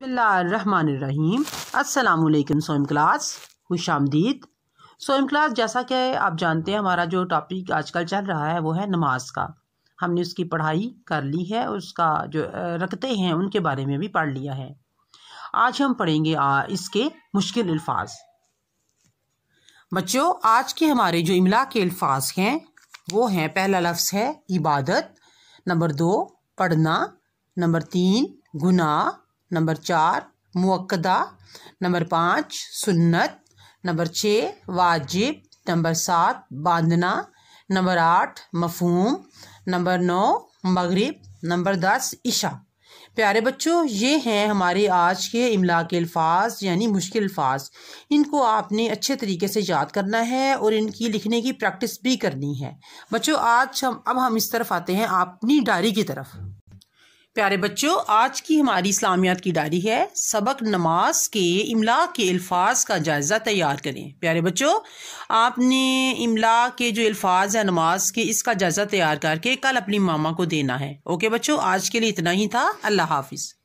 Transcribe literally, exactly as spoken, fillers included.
बिस्मिल्लाहिर्रहमानिर्रहीम। अस्सलामुअलैकुम सोम क्लास, खुश आमदीद। सोम क्लास, जैसा कि आप जानते हैं हमारा जो टॉपिक आजकल चल रहा है वो है नमाज का। हमने उसकी पढ़ाई कर ली है और उसका जो रखते हैं उनके बारे में भी पढ़ लिया है। आज हम पढ़ेंगे आ, इसके मुश्किल अल्फाज। बच्चों, आज के हमारे जो इमला के अल्फाज हैं वो हैं, पहला लफ्ज़ है इबादत, नंबर दो पढ़ना, नंबर तीन गुनाह, नंबर चार मुअक्कदा, नंबर पाँच सुन्नत, नंबर छः वाजिब, नंबर सात बांधना, नंबर आठ मफहूम, नंबर नौ मगरिब, नंबर दस इशा। प्यारे बच्चों, ये हैं हमारे आज के इमला के अल्फाज यानी मुश्किल अल्फाज। इनको आपने अच्छे तरीके से याद करना है और इनकी लिखने की प्रैक्टिस भी करनी है। बच्चों, आज हम अब हम इस तरफ आते हैं अपनी डायरी की तरफ। प्यारे बच्चों, आज की हमारी इस्लामियात की डायरी है सबक नमाज के इमला के अल्फाज का जायज़ा तैयार करें। प्यारे बच्चों, आपने इमला के जो अल्फाज है नमाज के, इसका जायज़ा तैयार करके कल अपनी मामा को देना है। ओके बच्चों, आज के लिए इतना ही था। अल्लाह हाफिज़।